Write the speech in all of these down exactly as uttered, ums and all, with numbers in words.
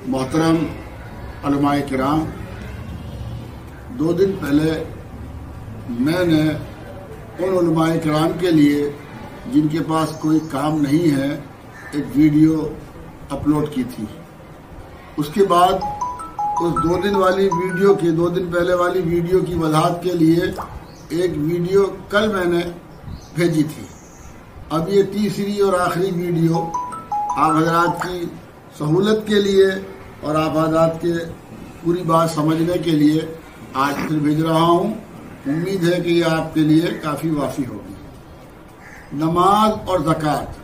मोहतरम उलमाए किराम, दो दिन पहले मैंने उन उलमाए किराम के लिए जिनके पास कोई काम नहीं है एक वीडियो अपलोड की थी। उसके बाद उस दो दिन वाली वीडियो की दो दिन पहले वाली वीडियो की वजाहत के लिए एक वीडियो कल मैंने भेजी थी। अब ये तीसरी और आखिरी वीडियो आप हजरात की सहूलत के लिए और आप हजरात के पूरी बात समझने के लिए आज फिर भेज रहा हूँ। उम्मीद है कि ये आपके लिए काफ़ी वाफी होगी। नमाज और ज़कात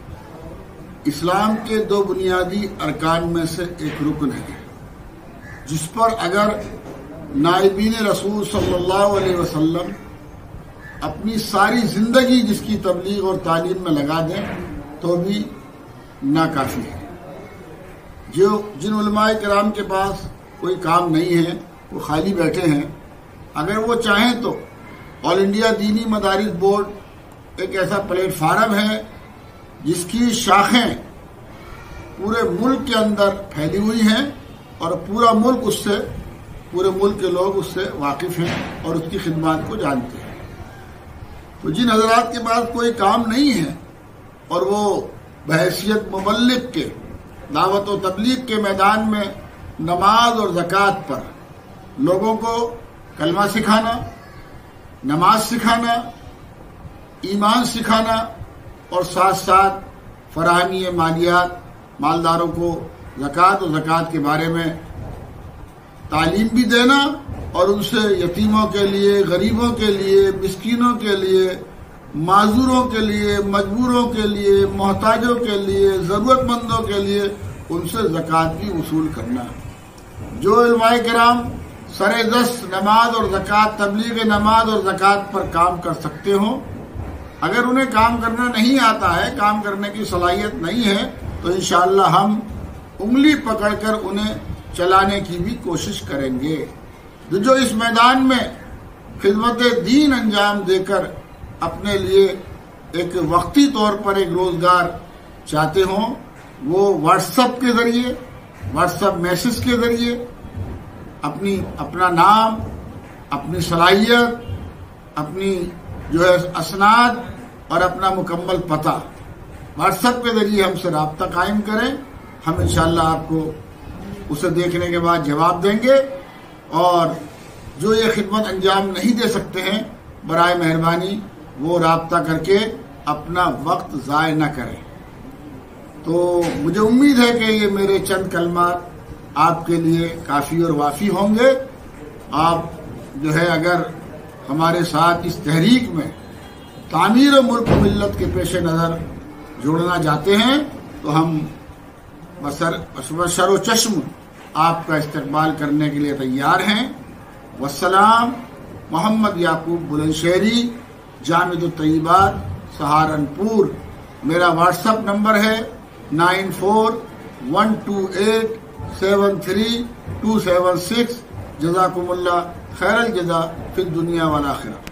इस्लाम के दो बुनियादी अरकान में से एक रुकन है, जिस पर अगर नाइबीन रसूल सल्लल्लाहु अलैहि वसल्लम अपनी सारी जिंदगी जिसकी तबलीग और तालीम में लगा दें तो भी नाकाफी है। जो जिन उलमाए किराम के पास कोई काम नहीं है, वो खाली बैठे हैं, अगर वो चाहें तो ऑल इंडिया दीनी मदारिस बोर्ड एक ऐसा प्लेटफार्म है जिसकी शाखें पूरे मुल्क के अंदर फैली हुई हैं और पूरा मुल्क उससे पूरे मुल्क के लोग उससे वाकिफ हैं और उसकी खिदमत को जानते हैं। तो जिन हजरात के पास कोई काम नहीं है और वो बहैसियत मुबल्लिग के दावत व तबलीग के मैदान में नमाज और ज़कात पर लोगों को कलमा सिखाना, नमाज सिखाना, ईमान सिखाना और साथ साथ फराहमी मालियात मालदारों को ज़कात और ज़कात के बारे में तालीम भी देना और उनसे यतीमों के लिए, गरीबों के लिए, मिस्कीनों के लिए, माजूरों के लिए, मजबूरों के लिए, मोहताजों के लिए, ज़रूरतमंदों के लिए उनसे ज़कात भी वसूल करना। जो उलमाए किराम सरे दस्त नमाज और ज़कात, तबलीग नमाज और ज़कात पर काम कर सकते हों, अगर उन्हें काम करना नहीं आता है, काम करने की सलाहियत नहीं है, तो इंशाअल्लाह हम उंगली पकड़कर उन्हें चलाने की भी कोशिश करेंगे। जो इस मैदान में खिदमत दीन अंजाम देकर अपने लिए एक वक्ती तौर पर एक रोजगार चाहते हों, वो व्हाट्सएप के जरिए, व्हाट्सएप मैसेज के जरिए अपनी अपना नाम, अपनी सलाहियत, अपनी जो है असनाद और अपना मुकम्मल पता व्हाट्सएप के जरिए हमसे राब्ता कायम करें। हम इंशाअल्लाह आपको उसे देखने के बाद जवाब देंगे। और जो ये खिदमत अंजाम नहीं दे सकते हैं, बराए मेहरबानी वो राब्ता करके अपना वक्त ज़ाय न करें। तो मुझे उम्मीद है कि ये मेरे चंद कलमात आपके लिए काफ़ी और वाफी होंगे। आप जो है अगर हमारे साथ इस तहरीक में तामीर मुल्क मिल्लत के पेश नज़र जोड़ना चाहते हैं तो हम बसर बशर चश्म आपका इस्तकबाल करने के लिए तैयार हैं। वस्सलाम। मोहम्मद याकूब बुलंदशहरी, जामिद तय्यबात, सहारनपुर। मेरा व्हाट्सएप नंबर है nine four one two eight seven three two seven six. जज़ाकुमुल्लाह खैरल जज़ा फिद दुनिया वल आखिरह।